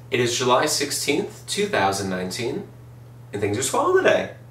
It is July 16th, 2019, and things are swell today.